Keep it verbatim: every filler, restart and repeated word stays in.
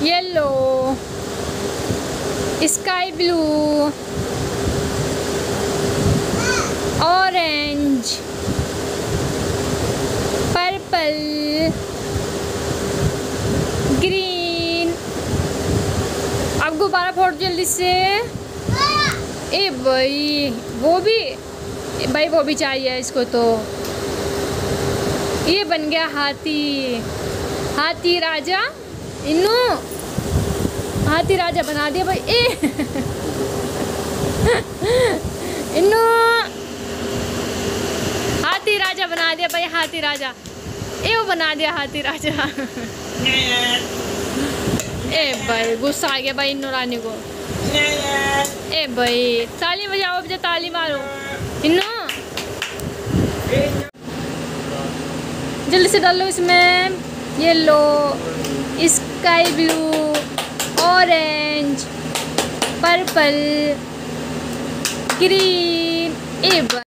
Yellow, sky blue, orange, purple, green. अब गुब्बारा फोड़ जल्दी से। ए भाई वो भी, भाई वो भी चाहिए इसको। तो ये बन गया हाथी, हाथी राजा। इन्नू हाथी राजा बना दिया भाई। ए इन्नू हाथी राजा बना दिया भाई, हाथी राजा। ए वो बना दिया हाथी राजा। ए भाई गुस्सा आ गया भाई इन्नू रानी को। ए भाई ताली बजाओ, अब ताली मारो इन्नू। जल्दी से डालो इसमें। Yellow, sky blue, orange, purple, green. ए